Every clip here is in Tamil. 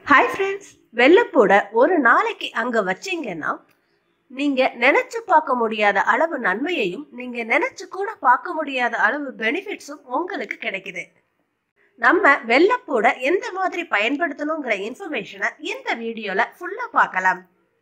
ஹாய் ஃப்ரெண்ட்ஸ், வெள்ளைப்பூட ஒரு நாளைக்கு அங்க வச்சீங்கன்னா நீங்க நினைச்சு பார்க்க முடியாத அளவு நன்மையையும் நீங்க நினைச்சு கூட பார்க்க முடியாத அளவு பெனிஃபிட்ஸும் உங்களுக்கு கிடைக்குது. நம்ம வெள்ளைப்பூட எந்த மாதிரி பயன்படுத்தணுங்கிற இன்ஃபர்மேஷனை இந்த வீடியோல ஃபுல்லா பார்க்கலாம்.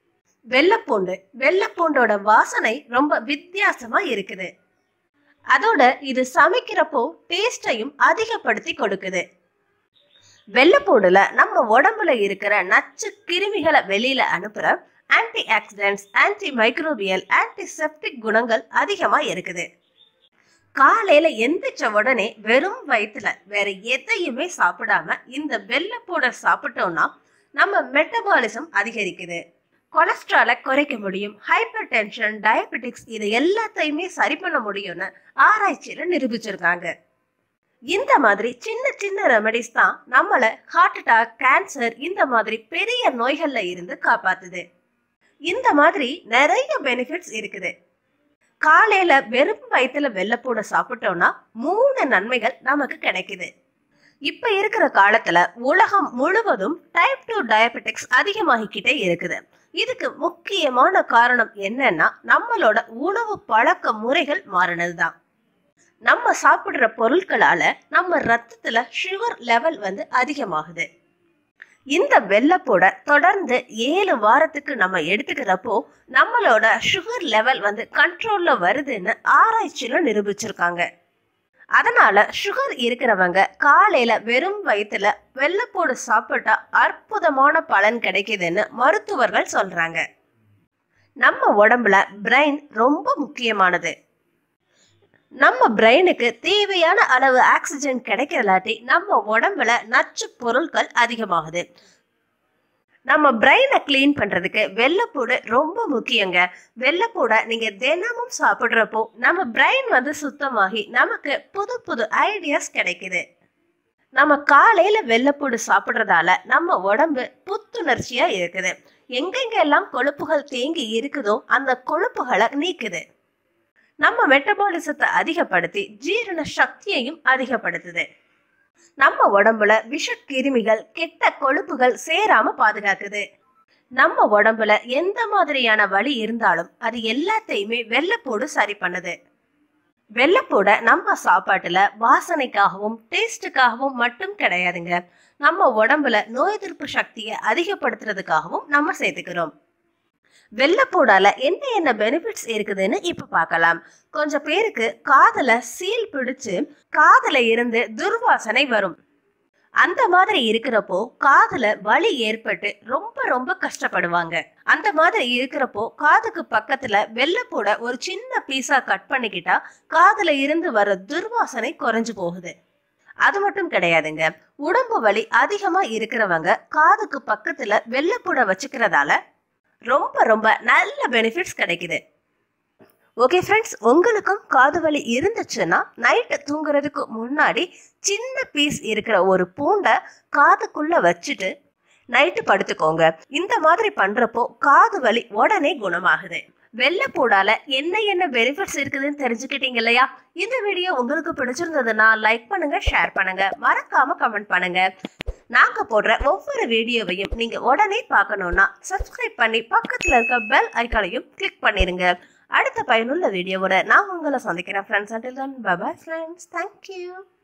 வெள்ளைப்பூண்டோட வாசனை ரொம்ப வித்தியாசமா இருக்குது. அதோட இது சமைக்கிறப்போ டேஸ்டையும் அதிகப்படுத்தி கொடுக்குது. வெள்ளைப்பூண்டுல நம்ம உடம்புல இருக்கிற நச்சு கிருமிகளை வெளியில அனுப்புற antioxidants, antimicrobial, antiseptic குணங்கள் அதிகமா இருக்குது. காலையில எந்திரிச்ச உடனே வெறும் வயிற்றுல வேற எதையுமே சாப்பிடாம இந்த வெள்ளைப்பூடை சாப்பிட்டோம்னா நம்ம மெட்டபாலிசம் அதிகரிக்குது, கொலஸ்ட்ராலை குறைக்க முடியும், ஹைப்பர் டென்ஷன், டயபெட்டிக்ஸ் இது எல்லாத்தையுமே சரி பண்ண முடியும்னு ஆராய்ச்சியில நிரூபிச்சிருக்காங்க. இந்த மாதிரி சின்ன சின்ன ரெமடிஸ் தான் நம்மளை ஹார்ட் அட்டாக், கேன்சர் இந்த மாதிரி பெரிய நோய்கள்ல இருந்து காப்பாத்துது. இந்த மாதிரி நிறைய பெனிஃபிட்ஸ் இருக்குது. காலையில வெறும் வயிற்றுல வெள்ளைப்பூட சாப்பிட்டோம்னா 3 நன்மைகள் நமக்கு கிடைக்குது. இப்ப இருக்கிற காலத்துல உலகம் முழுவதும் டைப் 2 டயபெட்டிக்ஸ் அதிகமாகிக்கிட்டே இருக்குது. இதுக்கு முக்கியமான காரணம் என்னன்னா நம்மளோட உணவு பழக்க முறைகள் மாறினதுதான். நம்ம சாப்பிடுற பொருட்களால நம்ம ரத்தத்துல சுகர் லெவல் அதிகமாகுது. இந்த வெள்ளைப்பூட தொடர்ந்து 7 வாரத்துக்கு நம்ம எடுத்துக்கிறப்போ நம்மளோட சுகர் லெவல் கண்ட்ரோல்ல வருதுன்னு ஆராய்ச்சியில நிரூபிச்சிருக்காங்க. அதனால சுகர் இருக்கிறவங்க காலையில வெறும் வயிற்றுல வெள்ளைப்பூடு சாப்பிட்டா அற்புதமான பலன் கிடைக்குதுன்னு மருத்துவர்கள் சொல்றாங்க. நம்ம உடம்புல பிரெயின் ரொம்ப முக்கியமானது. நம்ம பிரெயினுக்கு தேவையான அளவு ஆக்சிஜன் கிடைக்கலாட்டி நம்ம உடம்புல நச்சு பொருட்கள் அதிகமாகுது. நம்ம பிரெயினை கிளீன் பண்றதுக்கு வெள்ளைப்பூடு ரொம்ப முக்கியங்க. வெள்ளைப்பூட நீங்க தினமும் சாப்பிடுறப்போ நம்ம பிரெயின் சுத்தமாகி நமக்கு புது புது ஐடியாஸ் கிடைக்குது. நம்ம காலையில வெள்ளைப்பூடு சாப்பிடுறதால நம்ம உடம்பு புத்துணர்ச்சியா இருக்குது. எங்கெங்கெல்லாம் கொழுப்புகள் தேங்கி இருக்குதோ அந்த கொழுப்புகளை நீக்குது. நம்ம மெட்டபாலிசத்தை அதிகப்படுத்தி ஜீரண சக்தியையும் அதிகப்படுத்துது. நம்ம உடம்புல விஷ கிருமிகள், கெட்ட கொழுப்புகள் சேராம பாதுகாக்குது. நம்ம உடம்புல எந்த மாதிரியான வலி இருந்தாலும் அது எல்லாத்தையுமே வெள்ளைப்பூடு சரி பண்ணுது. வெள்ளைப்பூட நம்ம சாப்பாட்டுல வாசனைக்காகவும் டேஸ்டுக்காகவும் மட்டும் கிடையாதுங்க, நம்ம உடம்புல நோய் எதிர்ப்பு சக்தியை அதிகப்படுத்துறதுக்காகவும் நம்ம சேர்த்துக்கிறோம். வெள்ளைப்பூடால என்ன பெனிஃபிட்ஸ் இருக்குதுன்னு இப்ப பார்க்கலாம். கொஞ்சம் பேருக்கு காதுல சீல் பிடிச்சு காதுல இருந்து துர்வாசனை வரும். அந்த மாதிரி இருக்கிறப்போ காதுல வலி ஏற்பட்டு ரொம்ப ரொம்ப கஷ்டப்படுவாங்க. அந்த மாதிரி இருக்கிறப்போ காதுக்கு பக்கத்துல வெள்ளைப்பூட ஒரு சின்ன பீஸா கட் பண்ணிக்கிட்டா காதுல இருந்து வர துர்வாசனை குறைஞ்சு போகுது. அது மட்டும் கிடையாதுங்க, உடம்பு வலி அதிகமா இருக்கிறவங்க காதுக்கு பக்கத்துல வெள்ளைப்பூட வச்சுக்கிறதால ரொம்ப ரொம்ப நல்ல பெனிஃபிட்ஸ் கிடைக்குது. ஓகே ஃப்ரெண்ட்ஸ், உங்களுக்கும் காது வலி இருந்துச்சுன்னா நைட்டு தூங்குறதுக்கு முன்னாடி சின்ன பீஸ் இருக்கிற ஒரு பூண்டை காதுக்குள்ள வச்சுட்டு நைட்டு படுத்துக்கோங்க. இந்த மாதிரி பண்றப்போ காது வலி உடனே குணமாகுது. வெள்ளைப்பூடால என்ன பெனிஃபிட்ஸ் இருக்குதுன்னு தெரிஞ்சுக்கிட்டீங்க இல்லையா? இந்த வீடியோ உங்களுக்கு பிடிச்சிருந்ததுன்னா லைக் பண்ணுங்க, ஷேர் பண்ணுங்க, மறக்காம கமெண்ட் பண்ணுங்க. நாங்க போடுற ஒவ்வொரு வீடியோவையும் நீங்க உடனே பார்க்கணும்னா சப்ஸ்கிரைப் பண்ணி பக்கத்துல இருக்க பெல் ஐகானையும் கிளிக் பண்ணிருங்க. அடுத்த பயனுள்ள வீடியோவோட நான் உங்களை சந்திக்கிறேன் friends. until then, bye bye friends. Thank you.